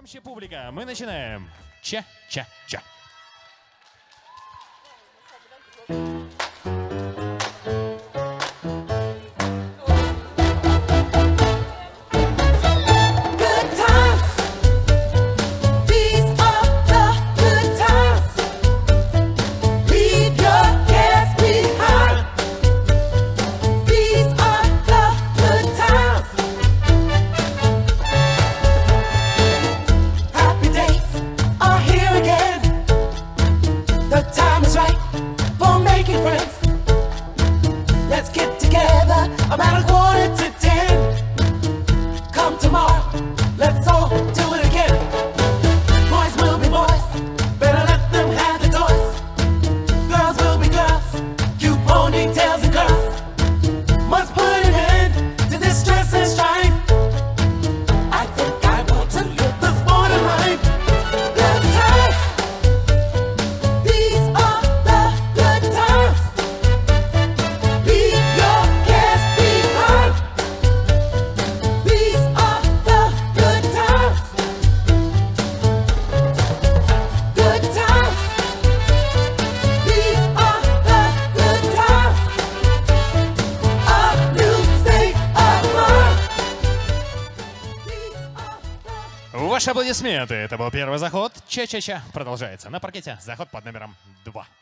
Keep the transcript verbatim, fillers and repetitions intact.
Громче публика. Мы начинаем. Ча-ча-ча. Ваши аплодисменты. Это был первый заход. Ча-ча-ча. Продолжается на паркете заход под номером два.